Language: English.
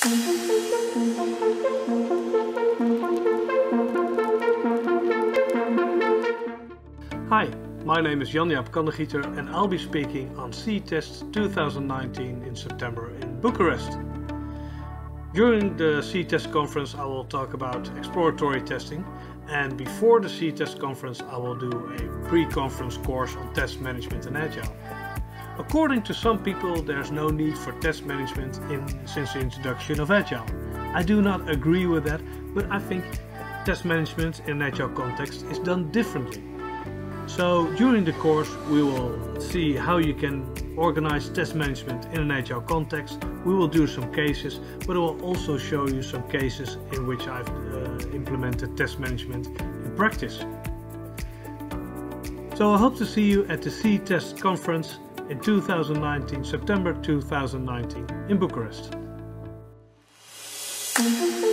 Hi, my name is Jan-Jaap Kandegieter and I'll be speaking on C-Test 2019 in September in Bucharest. During the C-Test conference I will talk about exploratory testing, and before the C-Test conference I will do a pre-conference course on test management and Agile. According to some people there's no need for test management since the introduction of Agile. I do not agree with that, but I think test management in an Agile context is done differently. So during the course we will see how you can organize test management in an Agile context. We will do some cases, but I will also show you some cases in which I've implemented test management in practice. So I hope to see you at the C-Test conference in 2019, September 2019 in Bucharest.